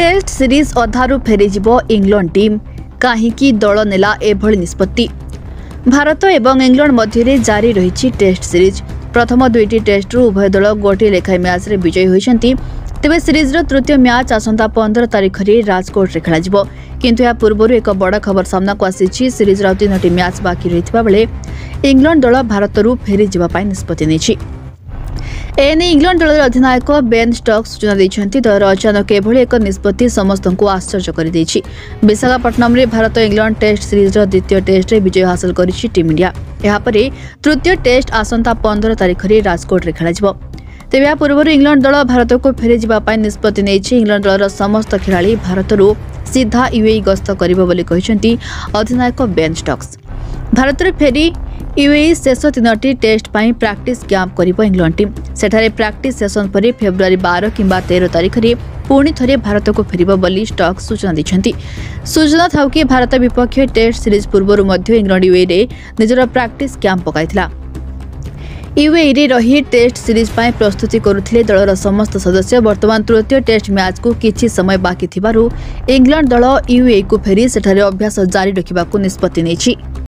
Test series अधारू फेरीजिब England team कहीं दल नेला एभली निष्पत्ति। भारत एवं इंग्लैंड मध्य जारी रही टेस्ट सीरीज। प्रथम दुईटी टेस्ट उभय दल गोटे लेखाएं मैच रे विजयी होइछन्ति। तेबे सीरीज तृतीय मैच आसंता 15 तारिख रे राजकोट रे खेलाजिबो। किंतु या पूर्व एक बड़ खबर सामना को आसी। सीरीज 3टी मैच बाकी रहितबा बेले इंग्लैंड दल भारतरू फेरी जिबा पाई निष्पत्ति नेछि। एने इंग्लैंड दल अधिनायक बेन स्टोक्स सूचना देइछन्ति। दलर अचानक एभली एक निष्पत्ति समस्त को आश्चर्य कर देछि। विशाखापट्टनम रे भारत इंग्लैंड टेस्ट सीरीज द्वितीय टेस्ट रे विजय हासिल करिछि टीम इंडिया। यापरे तृतीय टेस्ट आसंता 15 तारिख रे राजकोट रे खेलाजिबो। तेबे या पूर्व इंग्लैंड दल भारत को फेरी जिबा पाई निष्पत्ति नेछि। इंग्लैंड दलर समस्त खेलाड़ी भारतरू सीधा यूएई गस्त करिबो बोली कहिसन्ति अधिनायक बेन स्टोक्स। भारत रे फेरी यूएई शेष 3टी टेस्ट पाई प्रैक्टिस कैंप करिबो इंग्लैंड टीम। सेठारे प्रैक्टिस सेशन पर फेब्रुआरी 12 किंबा 13 तारिख रे पुणी थरे भारत को फेरिबो बोली स्टोक्स सूचना दैछन्ति। सूचना थाउ कि भारत विपक्ष टेस्ट सीरीज पूर्वरु मध्य इंग्लैंड यूएई रे निजर प्रैक्टिस कैंप पकाइथिला। यूएई रे रही टेस्ट सीरीज पाई प्रस्तुति करुथिले दलर समस्त सदस्य। वर्तमान तृतीय टेस्ट मैच को किछि समय बाकी थिबारु इंग्लैंड दल यूएई को फेरी सेठारे अभ्यास जारी रखिबाकू निष्पत्ति नेछि।